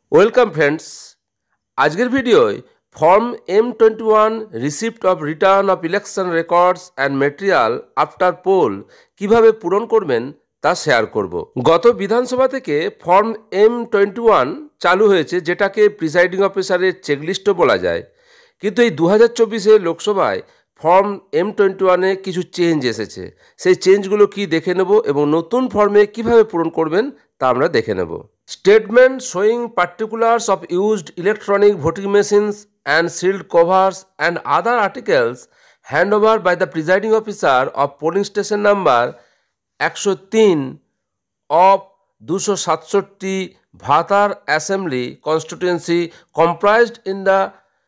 Welcome friends, আজকের ভিডিওয় form M21 receipt of return of election records and material after poll কিভাবে পূরণ করবেন তা শেয়ার করব। গত বিধানসভা থেকে ফর্ম M21 চালু হয়েছে, যেটাকে প্রিসাইডিং অফিসারের চেকলিস্টও বলা যায়। কিন্তু এই 2024 লোকসভায় ফর্ম M21-এ কিছু চেঞ্জ এসেছে। সেই চেঞ্জগুলো কি দেখে নেব এবং নতুন ফর্মে কিভাবে পূরণ করবেন তা আমরা দেখে নেব। Statement showing particulars of used electronic voting machines and sealed covers and other articles handover by the presiding officer of polling station number 103 of 267 Bhatar assembly constituency comprised in the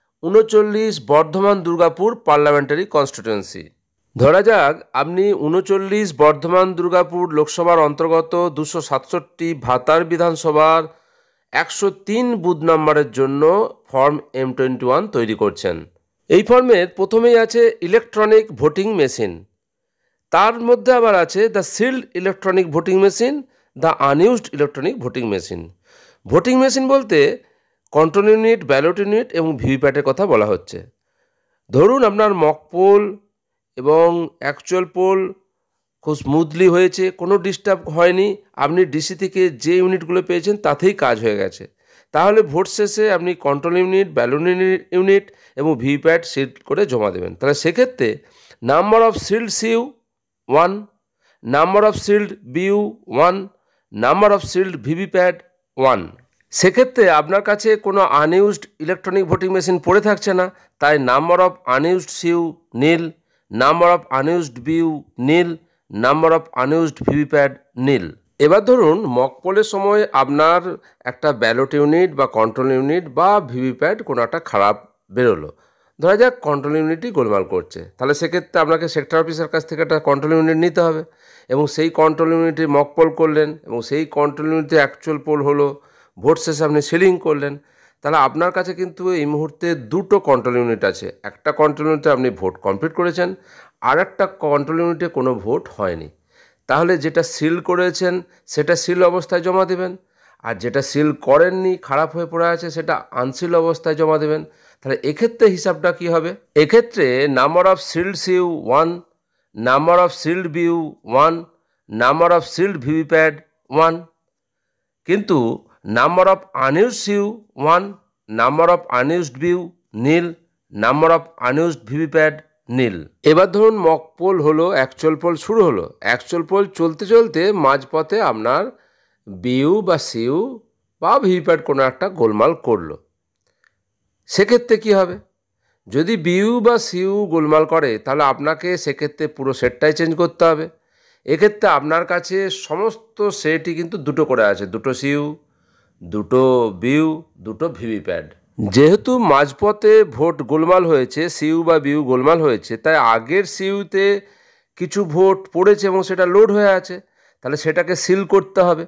39 Bardhaman Durgapur parliamentary constituency. ধরা যাক আপনি 39 বর্ধমান দুর্গাপুর লোকসভার অন্তর্গত 267 ভাতার বিধানসভার 103 booth নম্বরের জন্য form M21 তৈরি করছেন। এই ফর্মের প্রথমেই আছে ইলেকট্রনিক ভোটিং মেশিন, তার মধ্যে আবার আছে the sealed electronic voting machine, the unused electronic voting machine. Voting machine বলতে কন্ট্রোল ইউনিট, ব্যালট ইউনিট এবং ভিভিপ্যাটের কথা বলা হচ্ছে। ধরুন আপনার মক পোল এবং অ্যাকচুয়াল পোল খুব স্মুথলি হয়েছে, কোনো ডিস্টার্ব হয়নি, আপনি ডিসি থেকে যে ইউনিটগুলো পেয়েছেন তাতেই কাজ হয়ে গেছে, তাহলে ভোট শেষে আপনি কন্ট্রোল ইউনিট, ব্যালট ইউনিট এবং ভিভিপ্যাট সিল করে জমা দেবেন। তাহলে সেক্ষেত্রে number of sealed CU 1, number of sealed BU 1, number of sealed VVPAT 1। সেক্ষেত্রে আপনার কাছে কোনো আনইউজড ইলেকট্রনিক ভোটিং মেশিন পড়ে থাকছে না, তাই number of unused CU nil, number of unused BU nil, number of unused VVPAT nil. এবার ধরুন মক পোলের সময় আপনার একটা ব্যালট ইউনিট বা কন্ট্রোল ইউনিট বা ভিভিপ্যাট কোনো একটা খারাপ বেরোলো। ধরা যাক কন্ট্রোল ইউনিটই গোলমাল করছে, তাহলে সেক্ষেত্রে আপনাকে সেক্টর অফিসের কাছ থেকে একটা কন্ট্রোল ইউনিট নিতে হবে এবং সেই কন্ট্রোল ইউনিটে মক পোল করলেন এবং সেই কন্ট্রোল ইউনিটে অ্যাকচুয়াল পোল হলো, ভোট শেষে আপনি সিলিং করলেন। তাহলে আপনার কাছে কিন্তু এই মুহূর্তে দুটো কন্ট্রোল ইউনিট আছে। একটা কন্ট্রোল ইউনিটে আপনি ভোট কমপ্লিট করেছেন, আর একটা কন্ট্রোল ইউনিটে কোনো ভোট হয়নি। তাহলে যেটা সিল করেছেন সেটা সিল অবস্থায় জমা দেবেন, আর যেটা সিল করেননি, খারাপ হয়ে পড়ে আছে, সেটা আনসিল অবস্থায় জমা দেবেন। তাহলে এক্ষেত্রে হিসাবটা কী হবে? এক্ষেত্রে number of sealed CU 1, number of sealed BU 1, number of sealed VVPAT 1, কিন্তু number of unused CU 1, number of unused BU nil, number of unused VVPAT nil. এবার ধরুন মক পোল হলো, অ্যাকচুয়াল পোল শুরু হলো, অ্যাকচুয়াল পোল চলতে চলতে মাঝপথে আপনার বিউ বা সিউ বা ভিভিপ্যাট কোনো একটা গোলমাল করলো। সেক্ষেত্রে কী হবে? যদি বিউ বা সিউ গোলমাল করে তাহলে আপনাকে সেক্ষেত্রে পুরো সেটটাই চেঞ্জ করতে হবে। এক্ষেত্রে আপনার কাছে সমস্ত সেটই কিন্তু দুটো করে আছে, দুটো সিউ, দুটো বিউ, দুটো ভিভিপ্যাট। যেহেতু মাঝপথে ভোট গোলমাল হয়েছে, সিউ বা বিউ গোলমাল হয়েছে, তাই আগের সিউতে কিছু ভোট পড়েছে এবং সেটা লোড হয়ে আছে, তাহলে সেটাকে সিল করতে হবে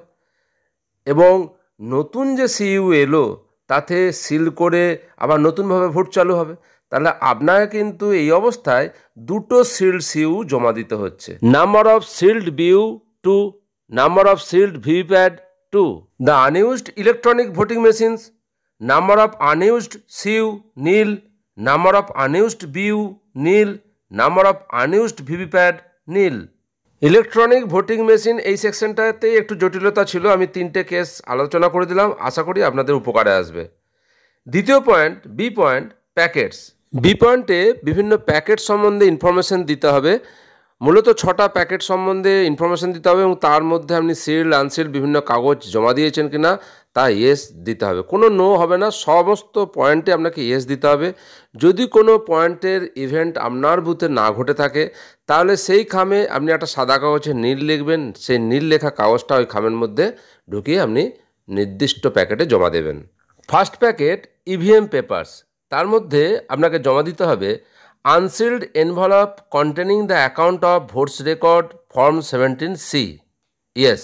এবং নতুন যে সিইউ এলো তাতে সিল করে আবার নতুনভাবে ভোট চালু হবে। তাহলে আপনাকে কিন্তু এই অবস্থায় দুটো সিল্ড সিইউ জমা দিতে হচ্ছে। Number of sealed BU 2, number of sealed VVPAT 2। The unused electronic voting machines, number of unused CU nil, number of unused BU nil, number of unused VVPAT nil. Electronic voting machine এই সেকশনটাতে একটু জটিলতা ছিল, আমি 3টে case আলোচনা করে দিলাম, আশা করি আপনাদের উপকারে আসবে। দ্বিতীয় point, B point, packets. B পয়েন্টে বিভিন্ন প্যাকেট সম্বন্ধে ইনফরমেশন দিতে হবে। মূলত 6টা প্যাকেট সম্বন্ধে ইনফরমেশন দিতে হবে এবং তার মধ্যে আপনি সিল আনসিল বিভিন্ন কাগজ জমা দিয়েছেন কিনা তা ইয়েস দিতে হবে, কোনো নো হবে না, সমস্ত পয়েন্টে আপনাকে ইয়েস দিতে হবে। যদি কোনো পয়েন্টের ইভেন্ট আপনার বুথে না ঘটে থাকে তাহলে সেই খামে আপনি একটা সাদা কাগজে নীল লিখবেন, সেই নীল লেখা কাগজটা ওই খামের মধ্যে ঢুকিয়ে আপনি নির্দিষ্ট প্যাকেটে জমা দেবেন। ফার্স্ট প্যাকেট ইভিএম পেপারস, তার মধ্যে আপনাকে জমা দিতে হবে unsealed envelope containing the account of votes record form 17C, yes.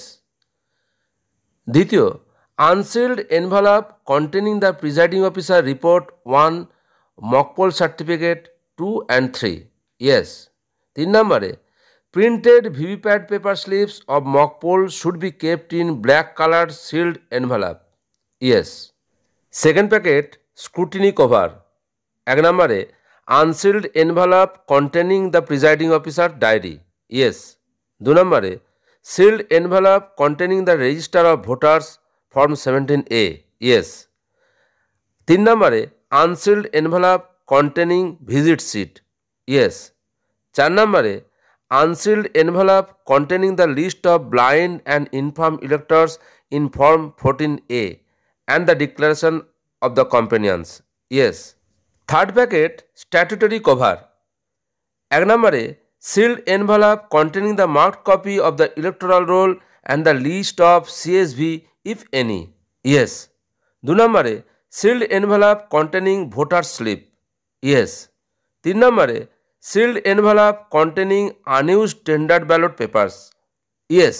দ্বিতীয়, unsealed envelope containing the presiding officer report 1, mock poll certificate 2 and 3, yes. 3 নম্বরে, printed VVPAT paper slips of mock poll should be kept in black coloured sealed envelope, yes. Second packet scrutiny cover. 1 নম্বরে unsealed envelope containing the presiding officer diary, yes. 2 নম্বরে sealed envelope containing the register of voters form 17A, yes. 3 নম্বরে unsealed envelope containing visit sheet, yes. 4 নম্বরে unsealed envelope containing the list of blind and infirm electors in form 14A and the declaration of the companions, yes. Third packet statutory cover. 1 নম্বরে sealed envelope containing the marked copy of the electoral roll and the list of CSV if any, yes. 2 নম্বরে sealed envelope containing voter slip, yes. 3 নম্বরে sealed envelope containing unused tendered ballot papers, yes.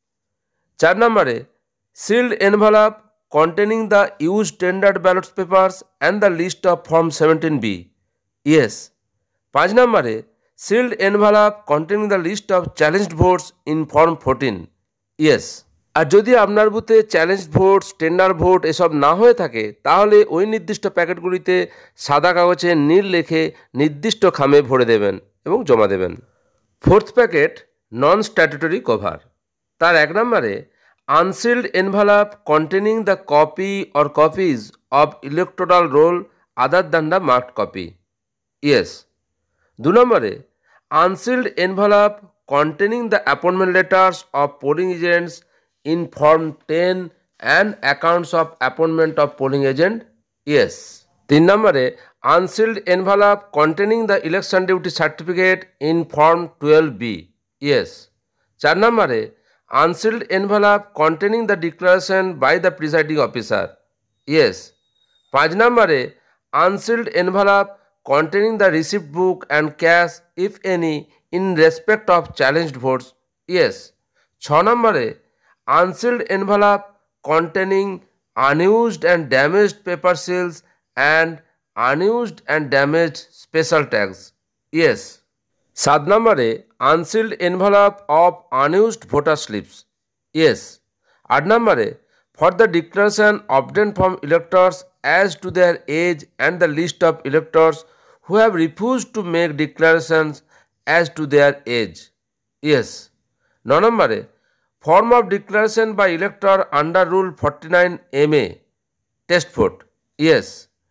4 নম্বরে sealed envelope containing the used tendered ballot papers and the list of form 17B, yes. 5 নম্বরে sealed envelope containing the list of challenged votes in form 14, yes. আর যদি আপনার বুথে challenge vote, tender vote এসব না হয়ে থাকে তাহলে ওই নির্দিষ্ট প্যাকেটগুলিতে সাদা কাগজে নীল লেখে নির্দিষ্ট খামে ভরে দেবেন এবং জমা দেবেন। Fourth packet non statutory cover. তার 1 নম্বরে unsealed envelope containing the copy or copies of electoral roll other than the marked copy, yes. 2 নম্বরে unsealed envelope containing the appointment letters of polling agents in form 10 and accounts of appointment of polling agent, yes. 3 নম্বরে unsealed envelope containing the election duty certificate in form 12B, yes. 4 নম্বরে unsealed envelope containing the declaration by the presiding officer, yes. 5 নম্বরে unsealed envelope containing the receipt book and cash if any in respect of challenged votes, yes. 6 নম্বরে unsealed envelope containing unused and damaged paper seals and unused and damaged special tags, yes. 7 নম্বরে unsealed envelope of unused voter slips, yes. 8 নম্বরে for the declaration obtained from electors as to their age and the list of electors who have refused to make declarations as to their age, yes. 9 নম্বরে form of declaration by elector under rule 49MA test vote, yes.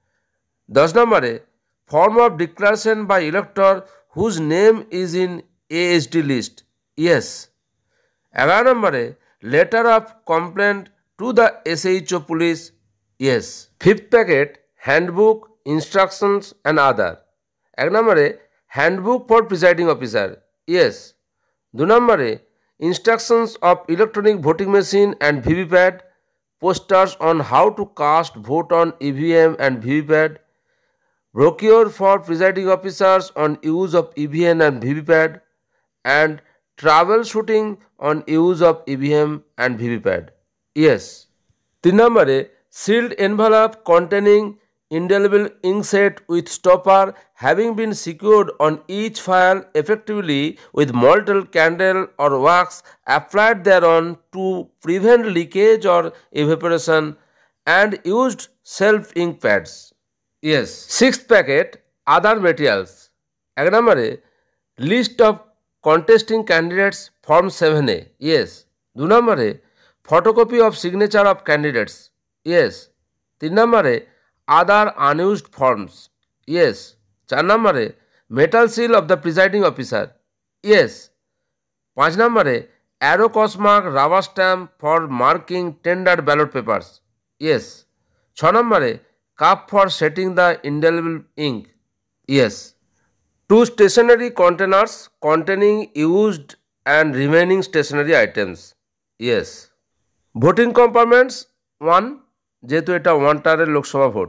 10 নম্বরে form of declaration by elector whose name is in ASD list, yes. 11 নম্বরে letter of complaint to the SHO police, yes. 5th packet handbook, instructions and other. 1 নম্বরে handbook for presiding officer, yes. 2 নম্বরে instructions of electronic voting machine and VVPAT, posters on how to cast vote on EVM and VVPAT, brochure for presiding officers on use of EVM and VVPAT, and troubleshooting on use of EVM and VVPAT, yes. 3 নম্বরে sealed envelope containing indelible inkset with stopper having been secured on each file effectively with molten candle or wax applied thereon to prevent leakage or evaporation, and used self ink pads, yes. 6th packet other materials. 1 নম্বরে list of contesting candidates form 7A, yes. 2 নম্বরে photocopy of signature of candidates, yes. 3 নম্বরে other unused forms, yes. 4 নম্বরে metal seal of the presiding officer, yes. 5 নম্বরে arrow cross mark rubber stamp for marking tendered ballot papers, yes. 6 নম্বরে cup for setting the indelible ink, yes. 2 stationery containers containing used and remaining stationery items, yes. voting compartments 1, যেহেতু এটা 1 টারের Lok Sabha vote.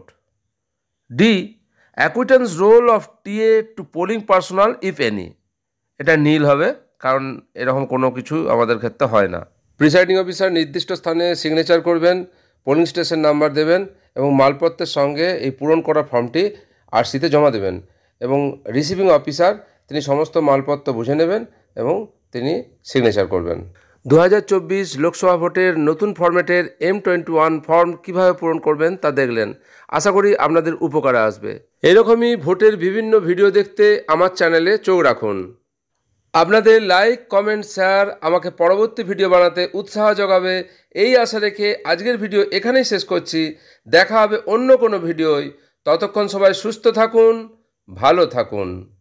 D acquittance roll of TA to polling personnel if any, এটা nil হবে কারণ এরকম কোনো কিছু আমাদের ক্ষেত্রে হয় না। প্রিসাইডিং অফিসার নির্দিষ্ট স্থানে সিগনেচার করবেন, পোলিং স্টেশন নাম্বার দেবেন এবং মালপত্রের সঙ্গে এই পূরণ করা ফর্মটি আরসিতে জমা দেবেন এবং রিসিভিং অফিসার তিনি সমস্ত মালপত্র বুঝে নেবেন এবং তিনি সিগনেচার করবেন। 2024 লোকসভা ভোটের নতুন ফরম্যাটের M21 ফর্ম কিভাবে পূরণ করবেন তা দেখলেন। আশা করি আপনাদের উপকারে আসবে। এরকমই ভোটের বিভিন্ন ভিডিও দেখতে আমার চ্যানেলে চোখ রাখুন। আপনাদের লাইক, কমেন্ট, শেয়ার আমাকে পরবর্তী ভিডিও বানাতে উৎসাহ যোগাবে, এই আশা রেখে আজকের ভিডিও এখানেই শেষ করছি। দেখা হবে অন্য কোনো ভিডিওয়। ততক্ষণ সবাই সুস্থ থাকুন, ভালো থাকুন।